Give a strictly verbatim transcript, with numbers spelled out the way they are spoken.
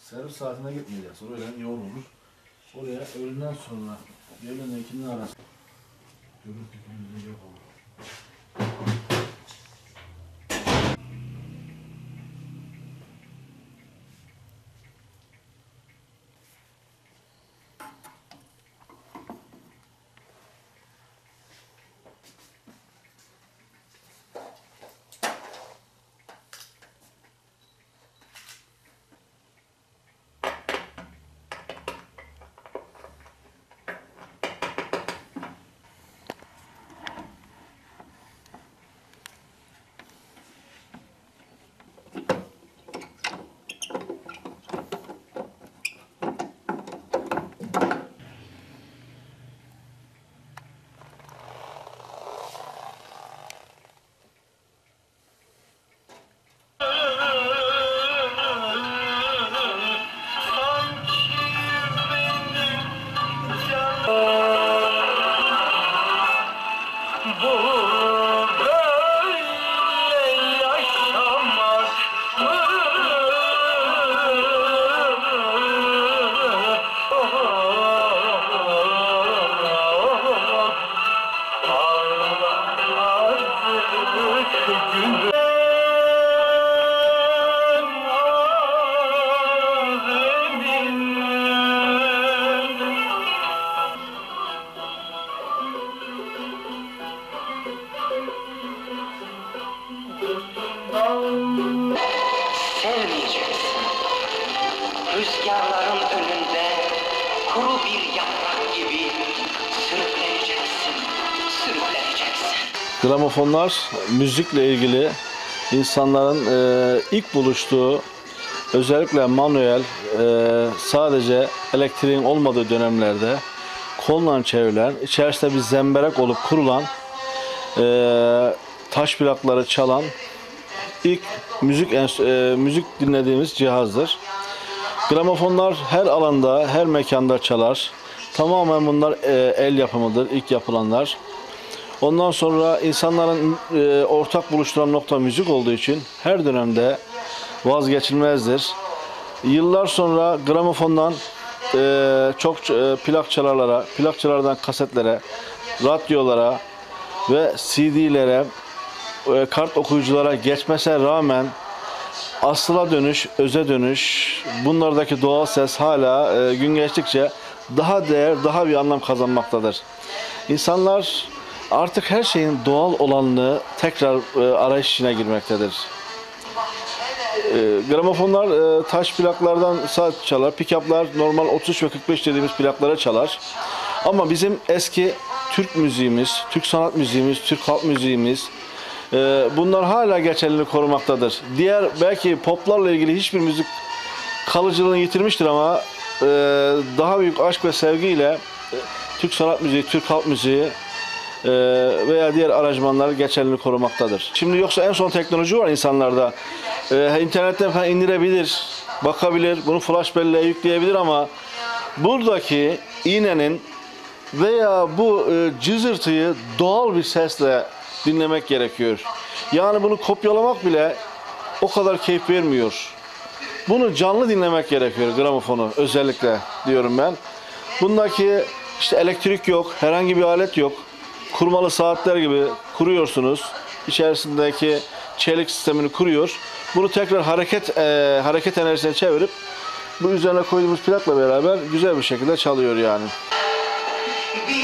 servis saatine gitmeyeceğiz. Öğlen yoğun olur. Oraya öğleden sonra öğlenle ikinin arası görüntü gündüzü yok olur. Sevmeyeceksin. Rüzgarların önünde kuru bir yaprak gibi sürükleneceksin, sürükleneceksin. Gramofonlar müzikle ilgili insanların e, ilk buluştuğu, özellikle manuel, e, sadece elektriğin olmadığı dönemlerde kolla çevrilen, içerisinde bir zemberek olup kurulan, e, taş plakları çalan ilk müzik e, müzik dinlediğimiz cihazdır. Gramofonlar her alanda, her mekanda çalar. Tamamen bunlar e, el yapımıdır, ilk yapılanlar. Ondan sonra insanların e, ortak buluşturan nokta müzik olduğu için her dönemde vazgeçilmezdir. Yıllar sonra gramofondan e, çok e, plak çalarlara, plak çalardan kasetlere, radyolara ve C D'lere, e, kart okuyuculara geçmesine rağmen asla dönüş, öze dönüş, bunlardaki doğal ses hala e, gün geçtikçe daha değer, daha bir anlam kazanmaktadır. İnsanlar artık her şeyin doğal olanını tekrar e, arayış içine girmektedir. E, gramofonlar e, taş plaklardan saat çalar, pick-up'lar normal otuz üç ve kırk beş dediğimiz plaklara çalar. Ama bizim eski Türk müziğimiz, Türk sanat müziğimiz, Türk halk müziğimiz, e, bunlar hala geçerliliğini korumaktadır. Diğer belki poplarla ilgili hiçbir müzik kalıcılığını yitirmiştir ama e, daha büyük aşk ve sevgiyle e, Türk sanat müziği, Türk halk müziği veya diğer aranjmanlar geçerliliğini korumaktadır. Şimdi yoksa en son teknoloji var insanlarda. Ee, internetten falan indirebilir, bakabilir, bunu flash belleğe yükleyebilir ama buradaki iğnenin veya bu e, cızırtıyı doğal bir sesle dinlemek gerekiyor. Yani bunu kopyalamak bile o kadar keyif vermiyor. Bunu canlı dinlemek gerekiyor, gramofonu özellikle diyorum ben. Bundaki işte elektrik yok, herhangi bir alet yok. Kurmalı saatler gibi kuruyorsunuz. İçerisindeki çelik sistemini kuruyor. Bunu tekrar hareket e, hareket enerjisine çevirip bu üzerine koyduğumuz plakla beraber güzel bir şekilde çalıyor yani.